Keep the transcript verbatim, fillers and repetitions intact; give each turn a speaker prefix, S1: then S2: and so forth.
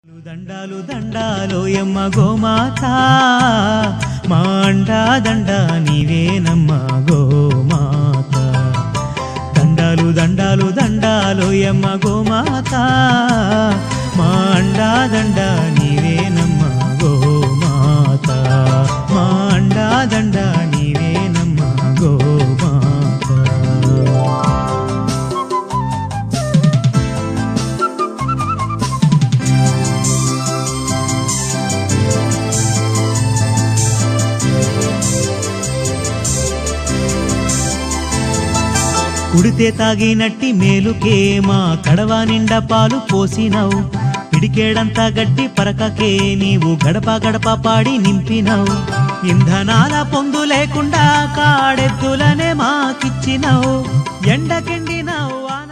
S1: దండాలు దండాలు యమ్మ గోమాత మా అండా దండ నీవేనమ్మ గోమాత దండాలు దండాలు దండాలు యమ్మ గోమాత మా అండా దండ నీవేనమ్మ గోమాత మా అండా దండ నీవేనమ్మ గోమాత కుడితే తాగినట్టి మేలుకే మా కడవ నిండా పాలు పోసినావు పిడికేడంతా గడ్డి పరకకే నీవు గడప గడప పాడి నింపినావు ఇంధనాల పొందు లేకుండా కాడెద్దులనే మాకిచ్చినావు ఎండకెండినావు